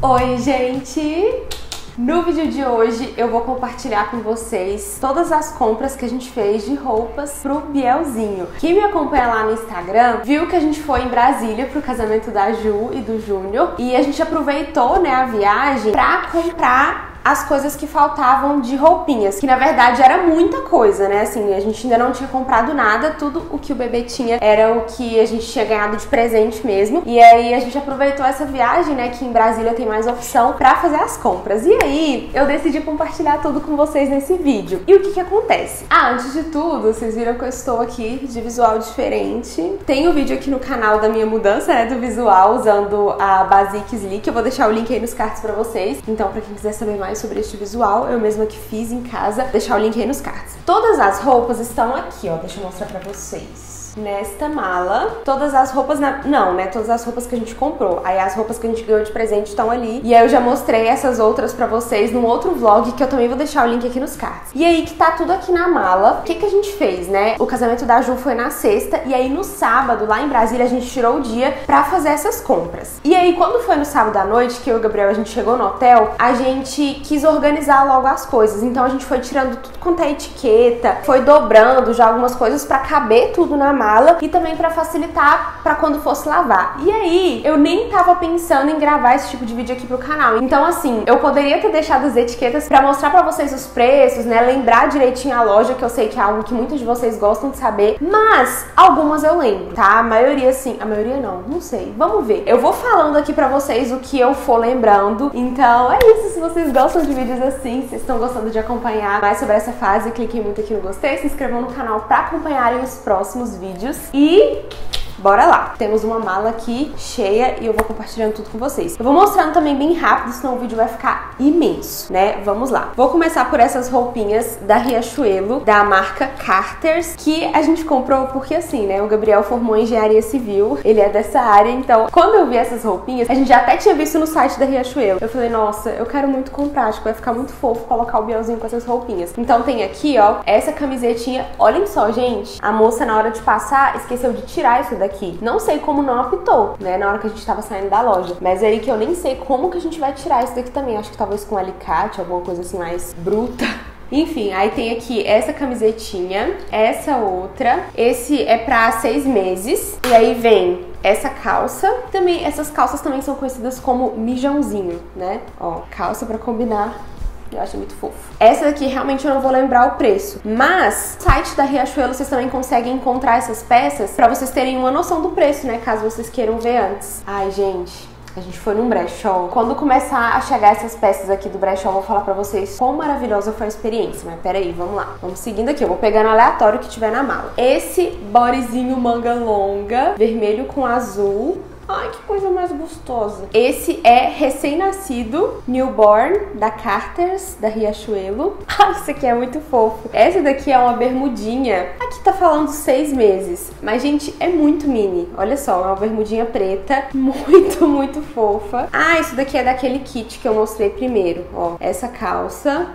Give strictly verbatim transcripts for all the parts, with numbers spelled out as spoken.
Oi, gente! No vídeo de hoje eu vou compartilhar com vocês todas as compras que a gente fez de roupas pro Bielzinho. Quem me acompanha lá no Instagram viu que a gente foi em Brasília pro casamento da Ju e do Júnior e a gente aproveitou, né, a viagem pra comprar as coisas que faltavam de roupinhas, que na verdade era muita coisa, né? Assim, a gente ainda não tinha comprado nada, tudo o que o bebê tinha era o que a gente tinha ganhado de presente mesmo. E aí a gente aproveitou essa viagem, né, que em Brasília tem mais opção pra fazer as compras. E aí eu decidi compartilhar tudo com vocês nesse vídeo. E o que que acontece? Ah, antes de tudo, vocês viram que eu estou aqui de visual diferente. Tem o um vídeo aqui no canal da minha mudança, né, do visual, usando a Basic Sleek. Eu vou deixar o link aí nos cards pra vocês. Então, pra quem quiser saber mais sobre este visual, eu mesma que fiz em casa, vou deixar o link aí nos cards. Todas as roupas estão aqui, ó, deixa eu mostrar pra vocês. Nesta mala, todas as roupas, na... não, né, todas as roupas que a gente comprou, aí as roupas que a gente ganhou de presente estão ali, e aí eu já mostrei essas outras pra vocês num outro vlog, que eu também vou deixar o link aqui nos cards. E aí que tá tudo aqui na mala. O que que a gente fez, né? O casamento da Ju foi na sexta, e aí no sábado, lá em Brasília, a gente tirou o dia pra fazer essas compras. E aí, quando foi no sábado à noite, que eu e o Gabriel, a gente chegou no hotel, a gente quis organizar logo as coisas, então a gente foi tirando tudo quanto é etiqueta, foi dobrando já algumas coisas pra caber tudo na mala, e também pra facilitar pra quando fosse lavar. E aí, eu nem tava pensando em gravar esse tipo de vídeo aqui pro canal. Então, assim, eu poderia ter deixado as etiquetas pra mostrar pra vocês os preços, né? Lembrar direitinho a loja, que eu sei que é algo que muitos de vocês gostam de saber. Mas, algumas eu lembro, tá? A maioria, sim. A maioria não, não sei. Vamos ver. Eu vou falando aqui pra vocês o que eu for lembrando. Então, é isso. Se vocês gostam de vídeos assim, vocês estão gostando de acompanhar mais sobre essa fase, cliquem muito aqui no gostei, se inscrevam no canal pra acompanharem os próximos vídeos. E bora lá! Temos uma mala aqui cheia e eu vou compartilhando tudo com vocês. Eu vou mostrando também bem rápido, senão o vídeo vai ficar imenso, né? Vamos lá! Vou começar por essas roupinhas da Riachuelo, da marca Carter's, que a gente comprou porque assim, né? O Gabriel formou engenharia civil, ele é dessa área, então quando eu vi essas roupinhas, a gente já até tinha visto no site da Riachuelo. Eu falei, nossa, eu quero muito comprar, acho que vai ficar muito fofo colocar o Bielzinho com essas roupinhas. Então tem aqui, ó, essa camisetinha. Olhem só, gente, a moça na hora de passar esqueceu de tirar isso daqui. Aqui. Não sei como não apitou, né, na hora que a gente tava saindo da loja. Mas é aí que eu nem sei como que a gente vai tirar isso daqui também. Acho que talvez com alicate, alguma coisa assim mais bruta. Enfim, aí tem aqui essa camisetinha, essa outra. Esse é pra seis meses. E aí vem essa calça. Também, essas calças também são conhecidas como mijãozinho, né? Ó, calça pra combinar. Eu acho muito fofo. Essa daqui realmente eu não vou lembrar o preço, mas no site da Riachuelo vocês também conseguem encontrar essas peças pra vocês terem uma noção do preço, né? Caso vocês queiram ver antes. Ai, gente, a gente foi num brechó. Quando começar a chegar essas peças aqui do brechó, eu vou falar pra vocês quão maravilhosa foi a experiência. Mas peraí, vamos lá. Vamos seguindo aqui. Eu vou pegar no aleatório que tiver na mala. Esse bodyzinho manga longa, vermelho com azul. Ai, que coisa mais gostosa. Esse é recém-nascido, newborn, da Carter's, da Riachuelo. Ai, isso aqui é muito fofo. Essa daqui é uma bermudinha. Aqui tá falando seis meses. Mas, gente, é muito mini. Olha só, é uma bermudinha preta. Muito, muito fofa. Ah, isso daqui é daquele kit que eu mostrei primeiro. Ó, essa calça.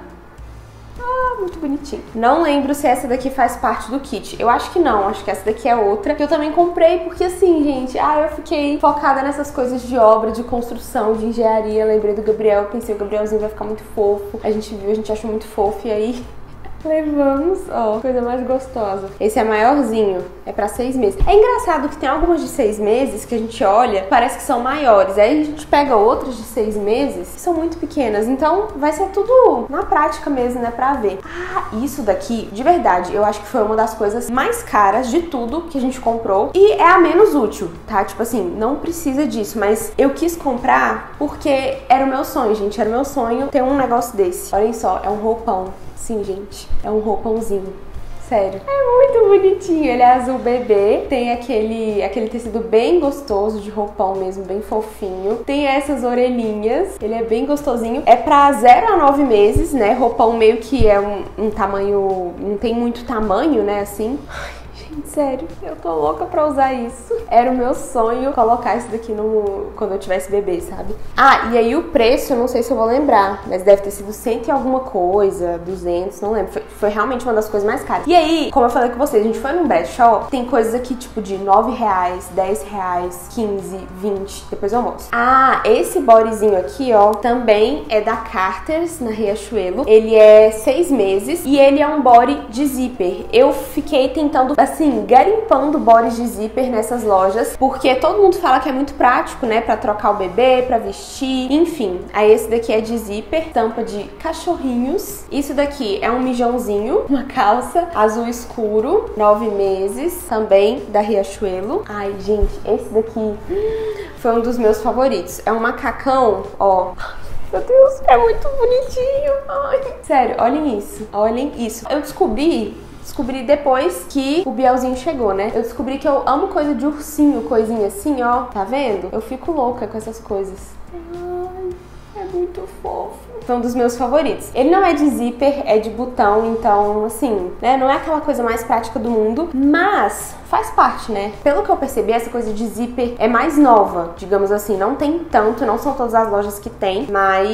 Ah, muito bonitinho. Não lembro se essa daqui faz parte do kit. Eu acho que não, acho que essa daqui é outra. Que eu também comprei porque assim, gente, ah, eu fiquei focada nessas coisas de obra, de construção, de engenharia. Lembrei do Gabriel, pensei, o Gabrielzinho vai ficar muito fofo. A gente viu, a gente achou muito fofo e aí levamos, ó, coisa mais gostosa. Esse é maiorzinho, é pra seis meses. É engraçado que tem algumas de seis meses que a gente olha, parece que são maiores. Aí a gente pega outras de seis meses que são muito pequenas. Então vai ser tudo na prática mesmo, né, pra ver. Ah, isso daqui, de verdade, eu acho que foi uma das coisas mais caras de tudo que a gente comprou. E é a menos útil, tá? Tipo assim, não precisa disso, mas eu quis comprar porque era o meu sonho, gente. Era o meu sonho ter um negócio desse. Olhem só, é um roupão. Sim, gente, é um roupãozinho. Sério. É muito bonitinho. Ele é azul bebê. Tem aquele, aquele tecido bem gostoso de roupão mesmo, bem fofinho. Tem essas orelhinhas. Ele é bem gostosinho. É pra zero a nove meses, né? Roupão meio que é um, um tamanho... Não tem muito tamanho, né? Assim... Gente, sério, eu tô louca pra usar isso. Era o meu sonho colocar isso daqui no... quando eu tivesse bebê, sabe? Ah, e aí o preço, eu não sei se eu vou lembrar, mas deve ter sido cento e alguma coisa, duzentos, não lembro. Foi, foi realmente uma das coisas mais caras. E aí, como eu falei com vocês, a gente foi num brechó, tem coisas aqui tipo de nove reais, dez reais, quinze, vinte, depois eu mostro. Ah, esse bodyzinho aqui, ó, também é da Carter's, na Riachuelo. Ele é seis meses e ele é um body de zíper. Eu fiquei tentando, assim, garimpando bodies de zíper nessas lojas, porque todo mundo fala que é muito prático, né, pra trocar o bebê, pra vestir, enfim. Aí esse daqui é de zíper, tampa de cachorrinhos. Isso daqui é um mijãozinho, uma calça azul escuro, nove meses, também da Riachuelo. Ai, gente, esse daqui foi um dos meus favoritos. É um macacão, ó. Meu Deus, é muito bonitinho. Ai. Sério, olhem isso, olhem isso. Eu descobri... Descobri depois que o Bielzinho chegou, né? Eu descobri que eu amo coisa de ursinho, coisinha assim, ó. Tá vendo? Eu fico louca com essas coisas. Ai, é muito fofo. Foi um dos meus favoritos. Ele não é de zíper, é de botão, então, assim, né? Não é aquela coisa mais prática do mundo, mas faz parte, né? Pelo que eu percebi, essa coisa de zíper é mais nova, digamos assim. Não tem tanto, não são todas as lojas que tem,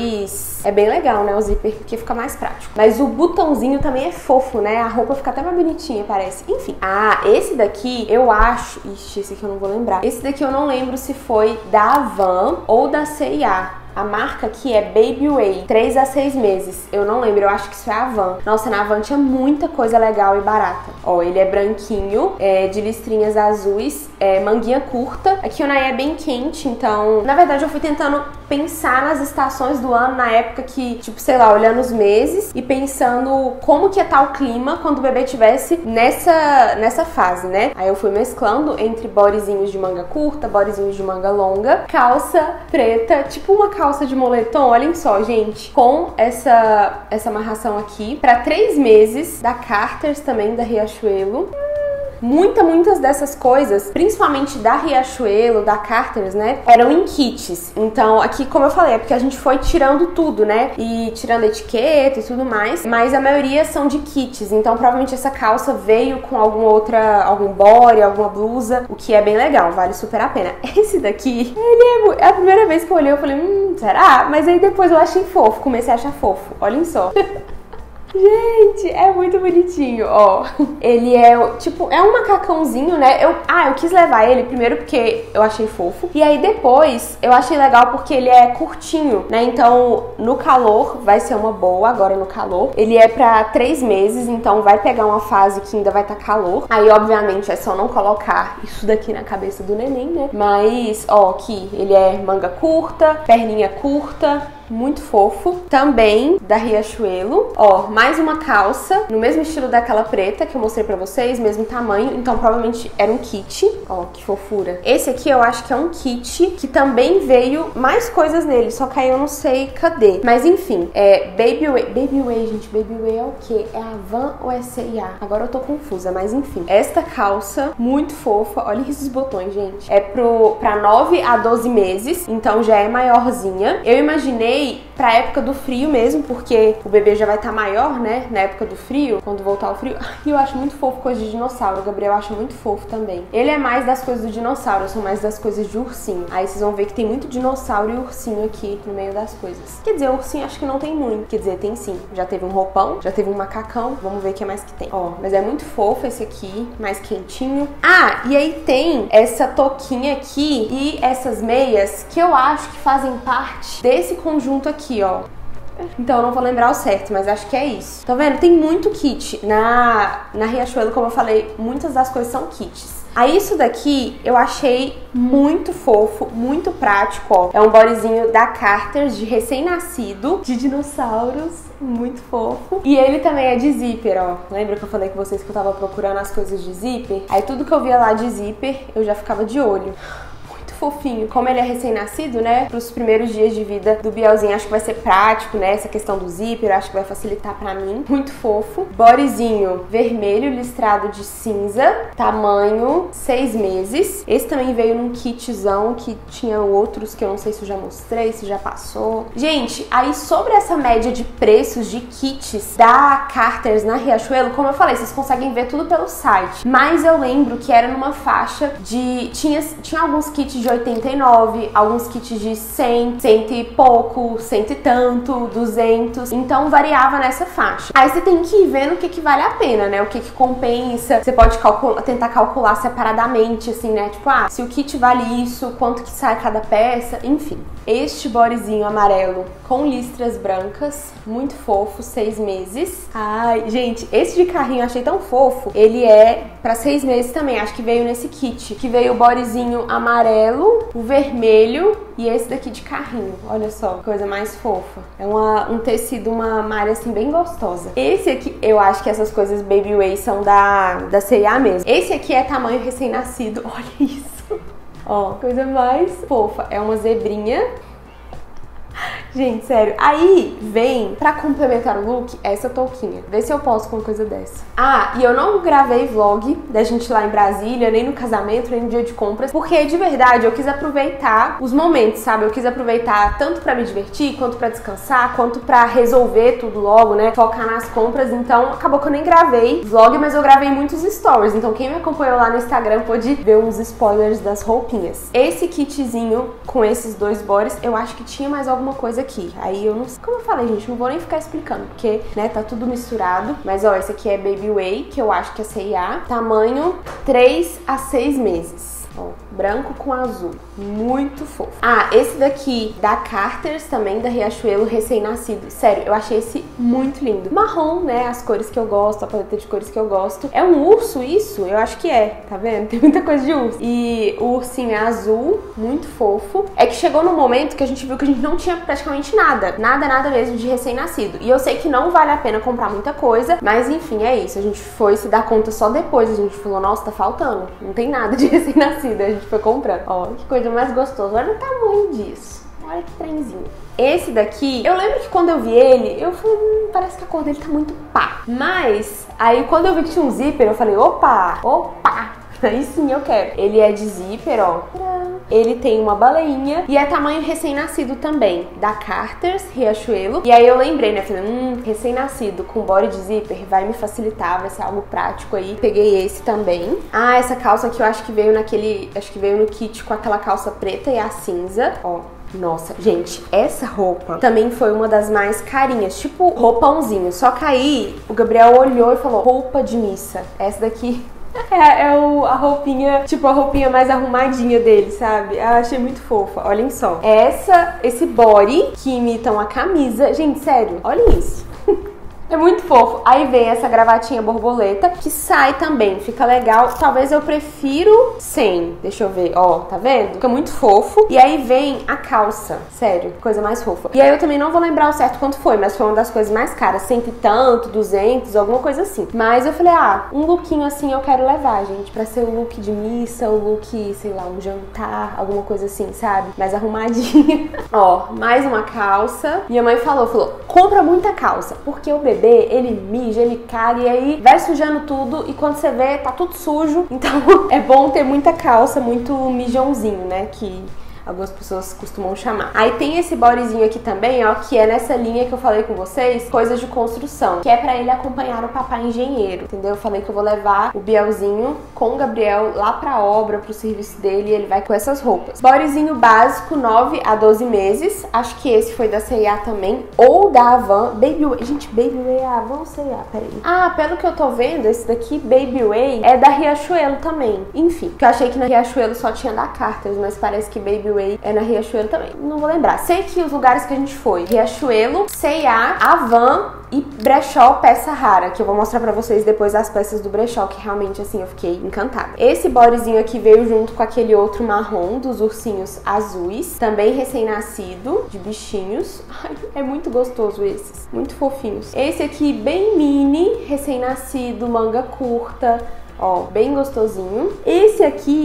mas é bem legal, né? O zíper, porque fica mais prático. Mas o botãozinho também é fofo, né? A roupa fica até mais bonitinha, parece. Enfim. Ah, esse daqui, eu acho... Ixi, esse aqui eu não vou lembrar. Esse daqui eu não lembro se foi da Avan ou da C e A. A marca aqui é Baby Way, três a seis meses. Eu não lembro, eu acho que isso é a Avan. Nossa, na Avan tinha muita coisa legal e barata. Ó, ele é branquinho, é de listrinhas azuis, é manguinha curta. Aqui o Nayé é bem quente, então... Na verdade, eu fui tentando pensar nas estações do ano, na época que, tipo, sei lá, olhando os meses e pensando como que ia estar o clima quando o bebê tivesse nessa, nessa fase, né? Aí eu fui mesclando entre bodyzinhos de manga curta, bodyzinhos de manga longa, calça preta, tipo uma calça calça de moletom, olhem só, gente, com essa, essa amarração aqui, para três meses, da Carter's também, da Riachuelo. Muita, muitas dessas coisas, principalmente da Riachuelo, da Carter's, né, eram em kits. Então, aqui, como eu falei, é porque a gente foi tirando tudo, né, e tirando etiqueta e tudo mais, mas a maioria são de kits. Então, provavelmente essa calça veio com alguma outra, algum body, alguma blusa, o que é bem legal, vale super a pena. Esse daqui, ele é, é a primeira vez que eu olhei, eu falei, hum, será? Mas aí depois eu achei fofo, comecei a achar fofo, olhem só. Gente, é muito bonitinho, ó. Ele é, tipo, é um macacãozinho, né? Eu, ah, eu quis levar ele primeiro porque eu achei fofo. E aí depois eu achei legal porque ele é curtinho, né? Então, no calor vai ser uma boa, agora no calor. Ele é pra três meses, então vai pegar uma fase que ainda vai estar tá calor. Aí, obviamente, é só não colocar isso daqui na cabeça do neném, né? Mas, ó, aqui, ele é manga curta, perninha curta, muito fofo. Também da Riachuelo. Ó, mais uma calça, no mesmo estilo daquela preta que eu mostrei pra vocês, mesmo tamanho. Então, provavelmente era um kit. Ó, que fofura. Esse aqui eu acho que é um kit que também veio mais coisas nele, só que aí eu não sei cadê. Mas, enfim, é Baby Way. Baby Way, gente, Baby Way é o quê? É a Avan ou é C e A? Agora eu tô confusa, mas enfim. Esta calça, muito fofa. Olha esses botões, gente. É pro, pra nove a doze meses, então já é maiorzinha. Eu imaginei pra época do frio mesmo, porque o bebê já vai estar tá maior, né? Na época do frio, quando voltar o frio. E eu acho muito fofo coisa de dinossauro. O Gabriel acha muito fofo também. Ele é mais das coisas do dinossauro, eu sou mais das coisas de ursinho. Aí vocês vão ver que tem muito dinossauro e ursinho aqui no meio das coisas. Quer dizer, ursinho acho que não tem muito. Quer dizer, tem sim. Já teve um roupão, já teve um macacão. Vamos ver o que mais que tem. Ó, mas é muito fofo esse aqui, mais quentinho. Ah, e aí tem essa touquinha aqui e essas meias que eu acho que fazem parte desse conjunto aqui, ó. Então eu não vou lembrar o certo, mas acho que é isso. Tá vendo? Tem muito kit. Na, na Riachuelo, como eu falei, muitas das coisas são kits. Aí isso daqui eu achei muito fofo, muito prático, ó. É um bodyzinho da Carter's de recém-nascido, de dinossauros, muito fofo. E ele também é de zíper, ó. Lembra que eu falei com vocês que eu tava procurando as coisas de zíper? Aí tudo que eu via lá de zíper, eu já ficava de olho. Muito fofinho. Como ele é recém-nascido, né, pros primeiros dias de vida do Bielzinho, acho que vai ser prático, né, essa questão do zíper, acho que vai facilitar pra mim. Muito fofo. Bodyzinho vermelho, listrado de cinza, tamanho seis meses. Esse também veio num kitzão, que tinha outros que eu não sei se eu já mostrei, se já passou. Gente, aí sobre essa média de preços de kits da Carter's na Riachuelo, como eu falei, vocês conseguem ver tudo pelo site, mas eu lembro que era numa faixa de... Tinha, tinha alguns kits de oitenta e nove, alguns kits de cem, cento e pouco, cento e tanto, duzentos, então variava nessa faixa. Aí você tem que ir vendo o que que vale a pena, né, o que que compensa, você pode calcular, tentar calcular separadamente, assim, né, tipo, ah, se o kit vale isso, quanto que sai cada peça, enfim. Este bodyzinho amarelo com listras brancas, muito fofo, seis meses. Ai, gente, esse de carrinho eu achei tão fofo. Ele é pra seis meses também, acho que veio nesse kit. Que veio o bodyzinho amarelo, o vermelho e esse daqui de carrinho. Olha só, coisa mais fofa. É uma, um tecido, uma malha assim bem gostosa. Esse aqui, eu acho que essas coisas Baby Way são da, da C e A mesmo. Esse aqui é tamanho recém-nascido, olha isso. Ó, coisa mais fofa. É uma zebrinha. Gente, sério. Aí vem, pra complementar o look, essa touquinha. Vê se eu posso com uma coisa dessa. Ah, e eu não gravei vlog da gente lá em Brasília, nem no casamento, nem no dia de compras, porque de verdade eu quis aproveitar os momentos, sabe? Eu quis aproveitar tanto pra me divertir, quanto pra descansar, quanto pra resolver tudo logo, né? Focar nas compras. Então acabou que eu nem gravei vlog, mas eu gravei muitos stories. Então quem me acompanhou lá no Instagram pôde ver uns spoilers das roupinhas. Esse kitzinho com esses dois bodies, eu acho que tinha mais alguma coisa aqui. Aí eu não sei, como eu falei, gente, não vou nem ficar explicando, porque, né, tá tudo misturado. Mas, ó, esse aqui é Baby Way, que eu acho que é C e A. Tamanho três a seis meses. Ó, branco com azul. Muito fofo. Ah, esse daqui da Carter's também, da Riachuelo, recém-nascido. Sério, eu achei esse muito lindo. Marrom, né? As cores que eu gosto, a paleta de cores que eu gosto. É um urso isso? Eu acho que é, tá vendo? Tem muita coisa de urso. E o ursinho é azul, muito fofo. É que chegou num momento que a gente viu que a gente não tinha praticamente nada. Nada, nada mesmo de recém-nascido. E eu sei que não vale a pena comprar muita coisa, mas enfim, é isso. A gente foi se dar conta só depois. A gente falou, nossa, tá faltando. Não tem nada de recém-nascido. A gente foi comprando. Ó, que coisa mais gostosa. Olha o tamanho disso. Olha que trenzinho. Esse daqui, eu lembro que quando eu vi ele, eu falei, hum, parece que a cor dele tá muito pá. Mas, aí quando eu vi que tinha um zíper, eu falei, opa, opa. Aí sim eu quero. Ele é de zíper, ó. Ele tem uma baleinha e é tamanho recém-nascido também, da Carter's, Riachuelo. E aí eu lembrei, né? Falei, hum, recém-nascido com body de zíper vai me facilitar, vai ser algo prático aí. Peguei esse também. Ah, essa calça aqui eu acho que veio naquele, acho que veio no kit com aquela calça preta e a cinza, ó. Nossa, gente, essa roupa também foi uma das mais carinhas, tipo roupãozinho. Só que aí o Gabriel olhou e falou, roupa de missa. Essa daqui é, é o, a roupinha, tipo a roupinha mais arrumadinha dele, sabe? Eu achei muito fofa, olhem só. Essa, esse body que imitam a camisa. Gente, sério, olhem isso. É muito fofo. Aí vem essa gravatinha borboleta, que sai também, fica legal. Talvez eu prefiro sem. Deixa eu ver, ó, tá vendo? Fica muito fofo. E aí vem a calça, sério, coisa mais fofa. E aí eu também não vou lembrar o certo quanto foi, mas foi uma das coisas mais caras, cento e tanto, duzentos, alguma coisa assim. Mas eu falei, ah, um lookinho assim eu quero levar, gente, pra ser o look de missa, o look, sei lá, um jantar, alguma coisa assim, sabe? Mais arrumadinha. Ó, mais uma calça. Minha mãe falou, falou, compra muita calça, porque o bebê ele mija, ele caga e aí vai sujando tudo e quando você vê, tá tudo sujo. Então é bom ter muita calça, muito mijãozinho, né? Que algumas pessoas costumam chamar. Aí tem esse bodyzinho aqui também, ó, que é nessa linha que eu falei com vocês, coisas de construção, que é pra ele acompanhar o papai engenheiro, entendeu? Eu falei que eu vou levar o Bielzinho com o Gabriel lá pra obra, pro serviço dele, e ele vai com essas roupas. Bodyzinho básico, nove a doze meses, acho que esse foi da C e A também, ou da Avan, Baby Way, gente, Baby Way é Avan ou C e A? Peraí. Ah, pelo que eu tô vendo, esse daqui, Baby Way, é da Riachuelo também. Enfim, que eu achei que na Riachuelo só tinha da Carter's, mas parece que Baby Way é na Riachuelo também. Não vou lembrar. Sei que os lugares que a gente foi, Riachuelo, C e A, Avan e Brechó Peça Rara, que eu vou mostrar pra vocês depois as peças do Brechó, que realmente, assim, eu fiquei encantada. Esse bodyzinho aqui veio junto com aquele outro marrom dos ursinhos azuis, também recém-nascido, de bichinhos. Ai, é muito gostoso esses, muito fofinhos. Esse aqui bem mini, recém-nascido, manga curta, ó, bem gostosinho. Esse aqui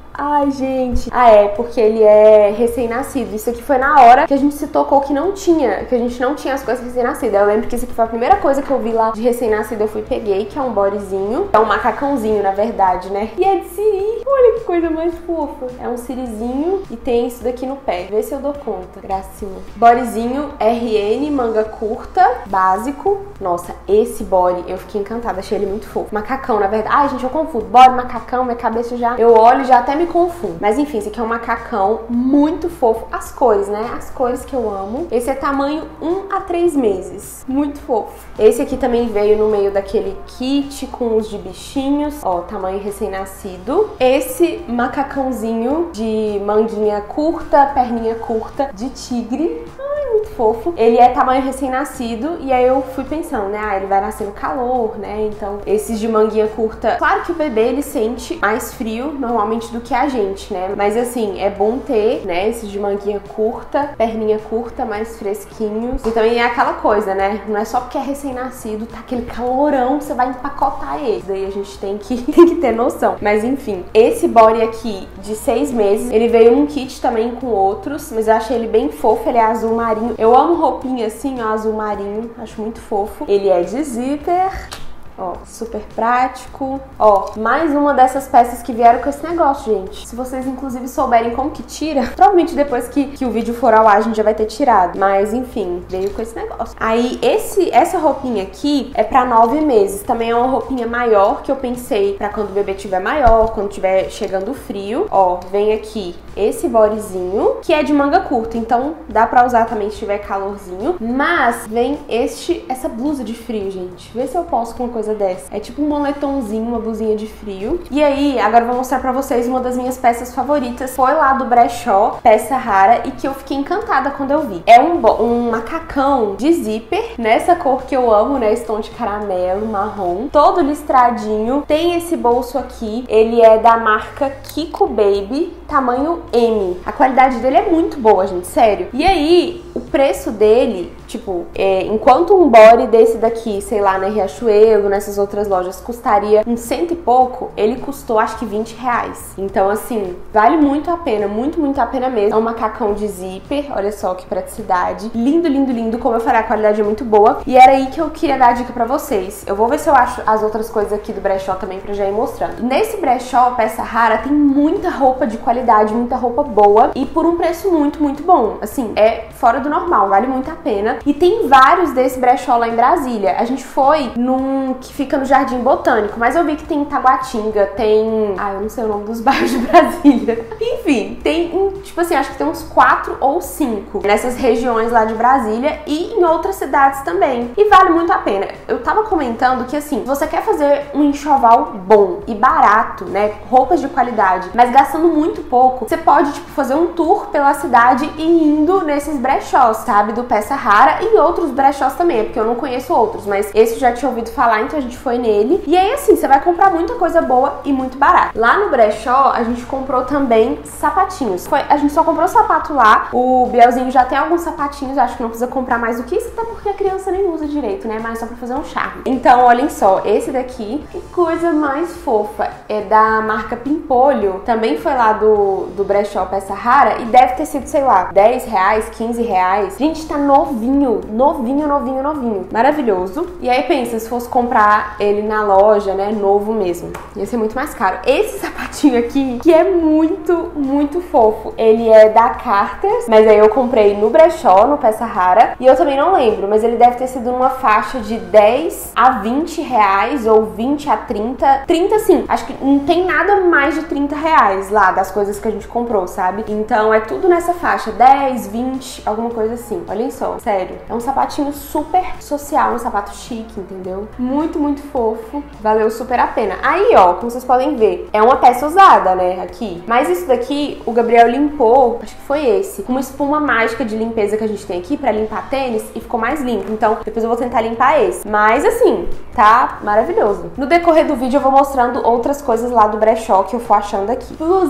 Ai, gente. Ah, é, porque ele é recém-nascido. Isso aqui foi na hora que a gente se tocou que não tinha, que a gente não tinha as coisas recém-nascidas. Eu lembro que isso aqui foi a primeira coisa que eu vi lá de recém-nascido. Eu fui e peguei, que é um bodyzinho. É um macacãozinho, na verdade, né? E é de siri. Olha que coisa mais fofa. É um sirizinho e tem isso daqui no pé. Vê se eu dou conta. Gracinha. Bodyzinho R N, manga curta, básico. Nossa, esse body eu fiquei encantada. Achei ele muito fofo. Macacão, na verdade. Ai, gente, eu confundo. Body, macacão, minha cabeça já... Eu olho e já até me confundo. Mas enfim, esse aqui é um macacão muito fofo. As cores, né? As cores que eu amo. Esse é tamanho um a três meses. Muito fofo. Esse aqui também veio no meio daquele kit com os de bichinhos. Ó, tamanho recém-nascido. Esse macacãozinho de manguinha curta, perninha curta, de tigre. Ai, muito fofo. Ele é tamanho recém-nascido. E aí eu fui pensando, né? Ah, ele vai nascer no calor, né? Então, esses de manguinha curta... Claro que o bebê, ele sente mais frio, normalmente, do que a gente, né? Mas assim, é bom ter, né, esses de manguinha curta, perninha curta, mais fresquinhos. E também é aquela coisa, né? Não é só porque é recém-nascido, tá aquele calorão que você vai empacotar ele. Daí a gente tem que, tem que ter noção. Mas enfim, esse body aqui de seis meses, ele veio num kit também com outros, mas eu achei ele bem fofo, ele é azul marinho. Eu amo roupinha assim, ó, azul marinho, acho muito fofo. Ele é de zíper. Ó, super prático. Ó, mais uma dessas peças que vieram com esse negócio, gente. Se vocês, inclusive, souberem como que tira, provavelmente depois que, que o vídeo for ao ar, a gente já vai ter tirado. Mas, enfim, veio com esse negócio. Aí, esse, essa roupinha aqui é pra nove meses. Também é uma roupinha maior, que eu pensei pra quando o bebê tiver maior, quando tiver chegando o frio. Ó, vem aqui esse bodyzinho, que é de manga curta. Então, dá pra usar também se tiver calorzinho. Mas, vem este, essa blusa de frio, gente. Vê se eu posso com uma coisa dessa. É tipo um moletomzinho, uma blusinha de frio. E aí, agora eu vou mostrar pra vocês uma das minhas peças favoritas. Foi lá do brechó, peça rara, e que eu fiquei encantada quando eu vi. É um, um macacão de zíper, nessa cor que eu amo, né? Esse tom de caramelo, marrom. Todo listradinho. Tem esse bolso aqui. Ele é da marca Kiko Baby, tamanho M. A qualidade dele é muito boa, gente, sério. E aí, o preço dele, tipo, é, enquanto um body desse daqui, sei lá, na Riachuelo, nessas outras lojas, custaria um cento e pouco, ele custou acho que vinte reais. Então, assim, vale muito a pena, muito, muito a pena mesmo. É um macacão de zíper, olha só que praticidade. Lindo, lindo, lindo. Como eu falei, a qualidade é muito boa. E era aí que eu queria dar a dica pra vocês. Eu vou ver se eu acho as outras coisas aqui do brechó também pra já ir mostrando. Nesse brechó, peça rara, tem muita roupa de qualidade, muita roupa boa e por um preço muito, muito bom. Assim, é fora do normal, vale muito a pena. E tem vários desse brechó lá em Brasília. A gente foi num que fica no Jardim Botânico, mas eu vi que tem em Taguatinga, tem... Ah, eu não sei o nome dos bairros de Brasília. Enfim, tem, tipo assim, acho que tem uns quatro ou cinco nessas regiões lá de Brasília e em outras cidades também. E vale muito a pena. Eu tava comentando que, assim, se você quer fazer um enxoval bom e barato, né, roupas de qualidade, mas gastando muito pouco, você pode, tipo, fazer um tour pela cidade e indo nesses brechós, sabe, do peça rara e outros brechós também, porque eu não conheço outros, mas esse eu já tinha ouvido falar, então a gente foi nele. E aí, assim, você vai comprar muita coisa boa e muito barata. Lá no brechó, a gente comprou também sapatinhos. Foi, a gente só comprou sapato lá. O Bielzinho já tem alguns sapatinhos, acho que não precisa comprar mais do que isso, até porque a criança nem usa direito, né? Mas só pra fazer um charme. Então, olhem só, esse daqui, que coisa mais fofa. É da marca Pimpolho. Também foi lá do, do brechó peça rara e deve ter sido, sei lá, dez reais, quinze reais. Gente, tá novinho, novinho, novinho, novinho. Maravilhoso. E aí pensa, se fosse comprar ele na loja, né, novo mesmo, ia ser muito mais caro. Esse sapatinho aqui, que é muito, muito fofo. Ele é da Carter's, mas aí eu comprei no brechó, no peça rara. E eu também não lembro, mas ele deve ter sido numa faixa de dez a vinte reais ou vinte a trinta. trinta sim, acho que não tem nada mais de trinta reais lá das coisas que a gente comprou, sabe? Então é tudo nessa faixa, dez, vinte, alguma coisa assim. Olhem só, sério. É um sapatinho super social, um sapato chique, entendeu? Muito, muito fofo. Valeu super a pena. Aí, ó, como vocês podem ver, é uma peça usada, né, aqui. Mas isso daqui, o Gabriel limpou, acho que foi esse, com uma espuma mágica de limpeza que a gente tem aqui pra limpar tênis e ficou mais limpo. Então, depois eu vou tentar limpar esse. Mas, assim, tá maravilhoso. No decorrer do vídeo eu vou mostrando outras coisas lá do brechó que eu for achando aqui. Blusinha de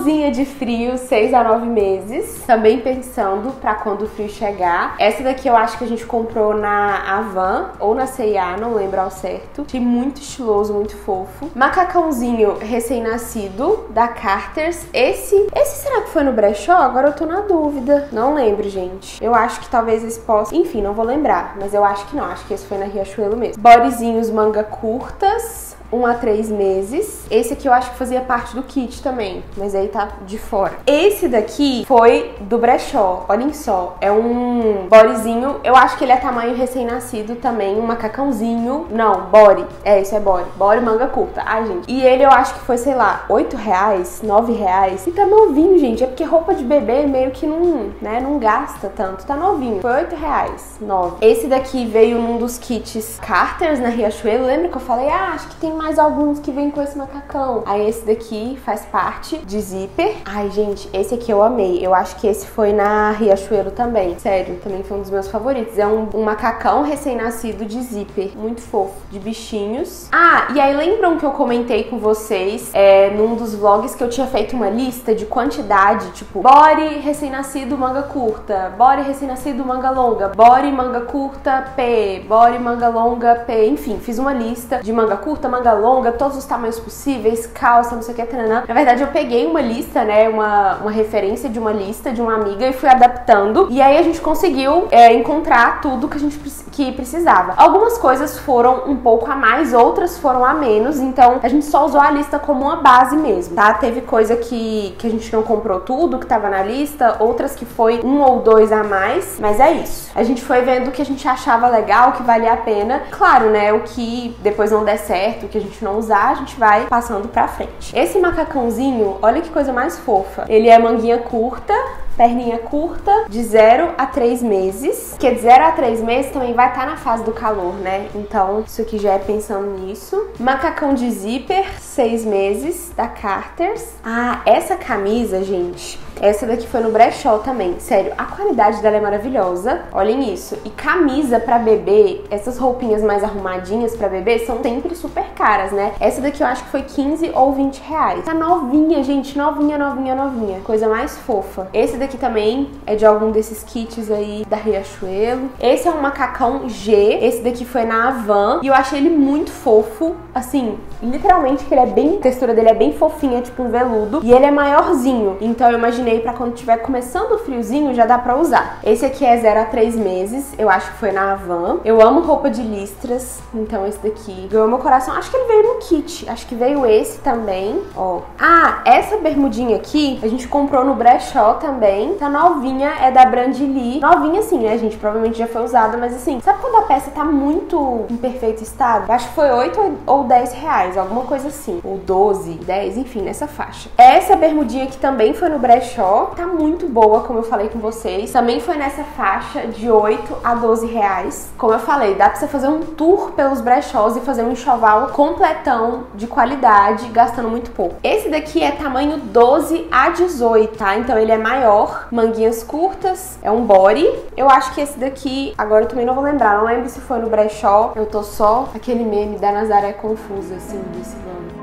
frio, seis a nove meses. Também pensando pra quando o frio chegar. Essa daqui eu acho que a gente comprou na Havan ou na C e A, não lembro ao certo. Achei muito estiloso, muito fofo. Macacãozinho recém-nascido da Carter's. Esse, esse será que foi no brechó? Agora eu tô na dúvida. Não lembro, gente. Eu acho que talvez esse possa... Enfim, não vou lembrar, mas eu acho que não. Acho que esse foi na Riachuelo mesmo. Bodyzinhos manga curtas, um a três meses. Esse aqui eu acho que fazia parte do kit também, mas aí tá de fora. Esse daqui foi do brechó, olhem só. É um bodyzinho, eu acho que ele é tamanho recém-nascido também, um macacãozinho. Não, body. É, isso é body. Body manga curta. Ai, gente. E ele eu acho que foi, sei lá, oito reais, nove reais. E tá novinho, gente. É porque roupa de bebê meio que não, né, não gasta tanto. Tá novinho. Foi oito reais, nove. Esse daqui veio num dos kits Carter's na Riachuelo. Lembra que eu falei, ah, acho que tem mais alguns que vem com esse macacão. Aí esse daqui faz parte de zíper. Ai, gente, esse aqui eu amei. Eu acho que esse foi na Riachuelo também. Sério, também foi um dos meus favoritos. É um, um macacão recém-nascido de zíper. Muito fofo. De bichinhos. Ah, e aí lembram que eu comentei com vocês é, num dos vlogs que eu tinha feito uma lista de quantidade, tipo, body recém-nascido manga curta, body recém-nascido manga longa, body manga curta P, body manga longa P, enfim, fiz uma lista de manga curta, manga longa, todos os tamanhos possíveis, calça, não sei o que, tanana. Na verdade, eu peguei uma lista, né, uma, uma referência de uma lista de uma amiga e fui adaptando. E aí a gente conseguiu é, encontrar tudo que a gente que precisava. Algumas coisas foram um pouco a mais, outras foram a menos, então a gente só usou a lista como uma base mesmo, tá? Teve coisa que, que a gente não comprou tudo que tava na lista, outras que foi um ou dois a mais, mas é isso. A gente foi vendo o que a gente achava legal, o que valia a pena. Claro, né, o que depois não der certo, o que a gente não usar, a gente vai passando pra frente. Esse macacãozinho, olha que coisa mais fofa. Ele é manguinha curta, perninha curta, de zero a três meses, que de zero a três meses também vai estar na fase do calor, né? Então, isso aqui já é pensando nisso. Macacão de zíper, seis meses, da Carter's. Ah, essa camisa, gente, essa daqui foi no brechó também. Sério, a qualidade dela é maravilhosa. Olhem isso. E camisa pra bebê, essas roupinhas mais arrumadinhas pra bebê, são sempre super caras, né? Essa daqui eu acho que foi quinze ou vinte reais. Tá novinha, gente, novinha, novinha, novinha. Coisa mais fofa. Esse daqui também é de algum desses kits aí da Riachuelo. Esse é um macacão G. Esse daqui foi na Havan. E eu achei ele muito fofo. Assim, literalmente que ele é bem... A textura dele é bem fofinha, tipo um veludo. E ele é maiorzinho. Então eu imaginei pra quando tiver começando o friozinho, já dá pra usar. Esse aqui é zero a três meses. Eu acho que foi na Havan. Eu amo roupa de listras. Então esse daqui ganhou meu coração. Acho que ele veio no kit. Acho que veio esse também. Ó. Ah, essa bermudinha aqui, a gente comprou no brechó também. Tá novinha, é da Brandly. Novinha assim, né, gente? Provavelmente já foi usada, mas assim, sabe quando a peça tá muito em perfeito estado? Eu acho que foi oito ou dez reais, alguma coisa assim. Ou doze, dez, enfim, nessa faixa. Essa bermudinha aqui também foi no brechó. Tá muito boa, como eu falei com vocês. Também foi nessa faixa de oito a doze reais. Como eu falei, dá pra você fazer um tour pelos brechós e fazer um enxoval completão de qualidade, gastando muito pouco. Esse daqui é tamanho doze a dezoito, tá? Então ele é maior. Manguinhas curtas, é um body. Eu acho que esse daqui, agora eu também não vou lembrar, não lembro se foi no brechó. Eu tô só aquele meme da Nazaré confusa, assim, desse nome.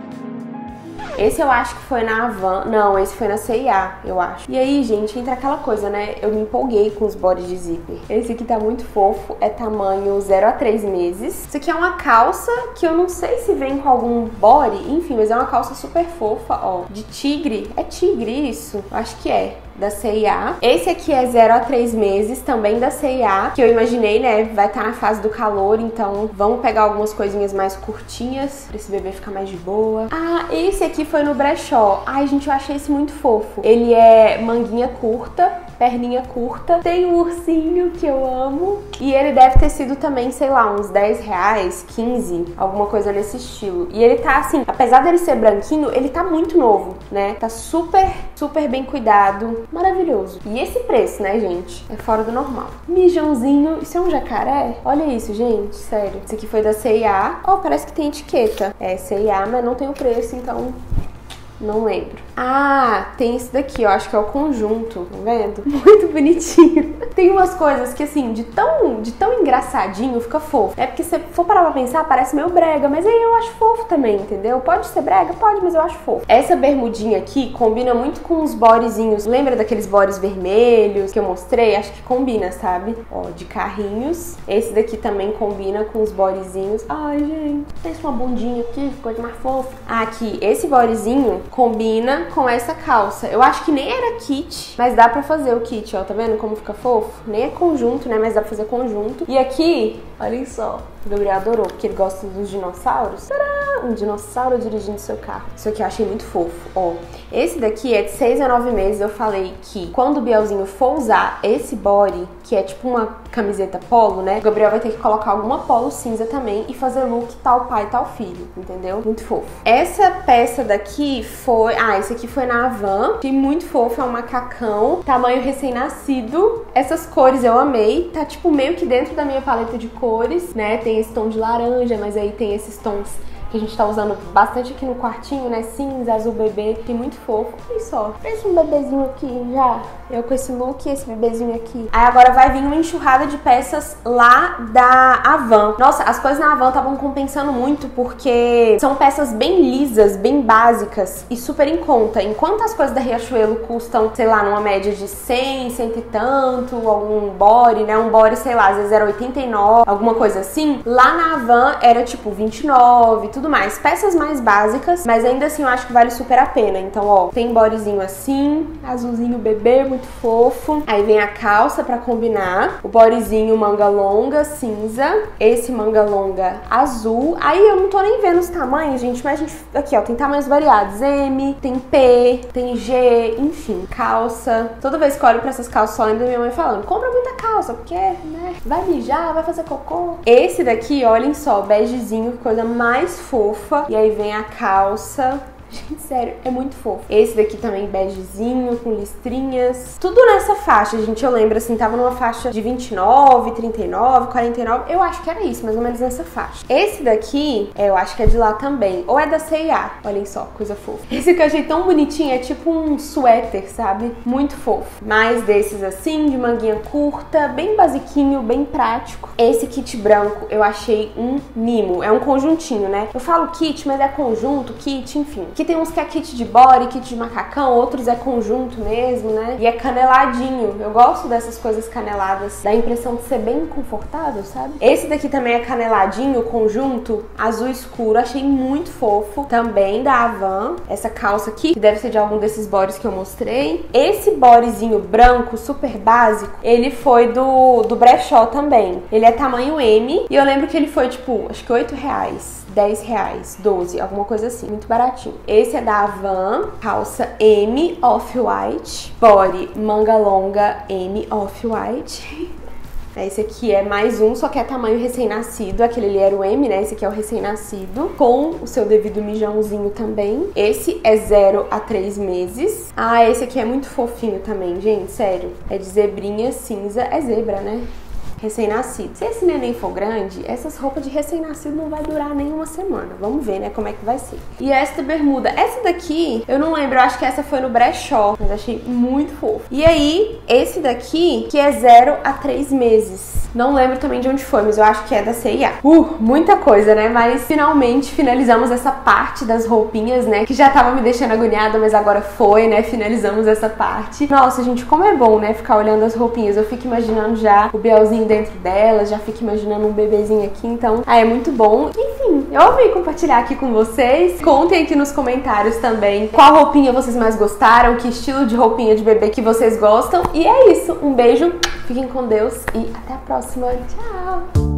Esse eu acho que foi na Havan. Não, esse foi na C e A, eu acho. E aí, gente, entra aquela coisa, né? Eu me empolguei com os bodies de zíper. Esse aqui tá muito fofo. É tamanho zero a três meses. Isso aqui é uma calça que eu não sei se vem com algum body. Enfim, mas é uma calça super fofa, ó. De tigre. É tigre isso? Eu acho que é. Da C e A. Esse aqui é zero a três meses, também da C e A, que eu imaginei, né, vai estar na fase do calor, então vamos pegar algumas coisinhas mais curtinhas, pra esse bebê ficar mais de boa. Ah, esse aqui foi no brechó. Ai, gente, eu achei esse muito fofo. Ele é manguinha curta, perninha curta, tem um ursinho que eu amo, e ele deve ter sido também, sei lá, uns dez reais, quinze, alguma coisa nesse estilo. E ele tá assim, apesar dele ser branquinho, ele tá muito novo, né? Tá super, super bem cuidado. Maravilhoso. E esse preço, né, gente? É fora do normal. Mijãozinho. Isso é um jacaré? Olha isso, gente. Sério. Esse aqui foi da C e A. Oh, parece que tem etiqueta. É C e A, mas não tem o preço, então não lembro. Ah, tem isso daqui, eu acho que é o conjunto, tá vendo? Muito bonitinho. Tem umas coisas que, assim, de tão, de tão engraçadinho fica fofo. É porque se for parar pra pensar, parece meio brega, mas aí eu acho fofo também, entendeu? Pode ser brega? Pode, mas eu acho fofo. Essa bermudinha aqui combina muito com os bodezinhos. Lembra daqueles bores vermelhos que eu mostrei? Acho que combina, sabe? Ó, de carrinhos. Esse daqui também combina com os bodezinhos. Ai, gente, tem uma bundinha aqui, coisa mais fofa. Aqui, esse bodezinho combina com essa calça. Eu acho que nem era kit, mas dá pra fazer o kit, ó. Tá vendo como fica fofo? Nem é conjunto, né? Mas dá pra fazer conjunto. E aqui, olhem só. O Gabriel adorou, porque ele gosta dos dinossauros. Tadá! Um dinossauro dirigindo seu carro. Isso aqui eu achei muito fofo, ó. Esse daqui é de seis a nove meses. Eu falei que quando o Bielzinho for usar esse body, que é tipo uma camiseta polo, né? O Gabriel vai ter que colocar alguma polo cinza também e fazer look tal pai, tal filho, entendeu? Muito fofo. Essa peça daqui foi... Ah, esse aqui foi na Havan. Achei muito fofo, é um macacão, tamanho recém-nascido. Essas cores eu amei. Tá tipo meio que dentro da minha paleta de cores, né? Tem esse tom de laranja, mas aí tem esses tons que a gente tá usando bastante aqui no quartinho, né? Cinza, azul bebê, tem muito fofo. Olha só, parece um bebezinho aqui já. Eu com esse look e esse bebezinho aqui. Aí agora vai vir uma enxurrada de peças lá da Havan. Nossa, as coisas na Havan estavam compensando muito porque são peças bem lisas, bem básicas e super em conta. Enquanto as coisas da Riachuelo custam, sei lá, numa média de cem, cento e tanto, algum body, né? Um body, sei lá, às vezes era oitenta e nove, alguma coisa assim. Lá na Havan era tipo vinte e nove, tudo mais. Peças mais básicas, mas ainda assim eu acho que vale super a pena. Então, ó, tem bodyzinho assim, azulzinho bebê, muito fofo. Aí vem a calça pra combinar. O bodyzinho manga longa, cinza. Esse manga longa azul. Aí eu não tô nem vendo os tamanhos, gente, mas a gente... Aqui, ó, tem tamanhos variados. M, tem P, tem G, enfim. Calça. Toda vez que eu olho pra essas calças, só lembro da minha mãe falando, compra muita calça, porque, né, vai mijar, vai fazer cocô. Esse daqui, olhem só, begezinho, coisa mais fofa. E aí vem a calça. Gente, sério, é muito fofo. Esse daqui também begezinho, com listrinhas. Tudo nessa faixa, gente, eu lembro, assim, tava numa faixa de vinte e nove, trinta e nove, quarenta e nove. Eu acho que era isso, mais ou menos nessa faixa. Esse daqui, é, eu acho que é de lá também. Ou é da C e A. Olhem só, coisa fofa. Esse que eu achei tão bonitinho, é tipo um suéter, sabe? Muito fofo. Mais desses assim, de manguinha curta, bem basiquinho, bem prático. Esse kit branco, eu achei um mimo. É um conjuntinho, né? Eu falo kit, mas é conjunto, kit, enfim. Aqui tem uns que é kit de body, kit de macacão, outros é conjunto mesmo, né? E é caneladinho. Eu gosto dessas coisas caneladas. Dá a impressão de ser bem confortável, sabe? Esse daqui também é caneladinho, conjunto, azul escuro. Achei muito fofo. Também da Havan. Essa calça aqui, que deve ser de algum desses bodies que eu mostrei. Esse bodyzinho branco, super básico, ele foi do, do brechó também. Ele é tamanho M. E eu lembro que ele foi, tipo, acho que oito reais. dez reais, doze, alguma coisa assim, muito baratinho. Esse é da Havan, calça M Off-White, body manga longa M Off-White. Esse aqui é mais um, só que é tamanho recém-nascido. Aquele ali era o M, né? Esse aqui é o recém-nascido, com o seu devido mijãozinho também. Esse é zero a três meses. Ah, esse aqui é muito fofinho também, gente, sério. É de zebrinha cinza, é zebra, né? Recém-nascido. Se esse neném for grande, essas roupas de recém-nascido não vai durar nem uma semana. Vamos ver, né, como é que vai ser. E esta bermuda, essa daqui, eu não lembro, eu acho que essa foi no brechó, mas achei muito fofo. E aí, esse daqui, que é zero a três meses. Não lembro também de onde foi, mas eu acho que é da C e A. Uh, muita coisa, né? Mas finalmente finalizamos essa parte das roupinhas, né? Que já tava me deixando agoniada, mas agora foi, né? Finalizamos essa parte. Nossa, gente, como é bom, né? Ficar olhando as roupinhas. Eu fico imaginando já o Bielzinho dentro delas, já fico imaginando um bebezinho aqui, então, ah, é muito bom. Enfim, eu amei compartilhar aqui com vocês. Contem aqui nos comentários também qual roupinha vocês mais gostaram, que estilo de roupinha de bebê que vocês gostam. E é isso, um beijo, fiquem com Deus e até a próxima. Tchau!